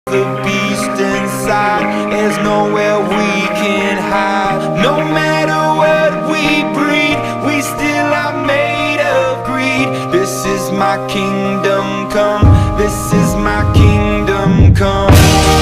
the beast inside. There's nowhere we can hide. No matter what we breed, we still are made of greed. This is my kingdom come. This is my kingdom come.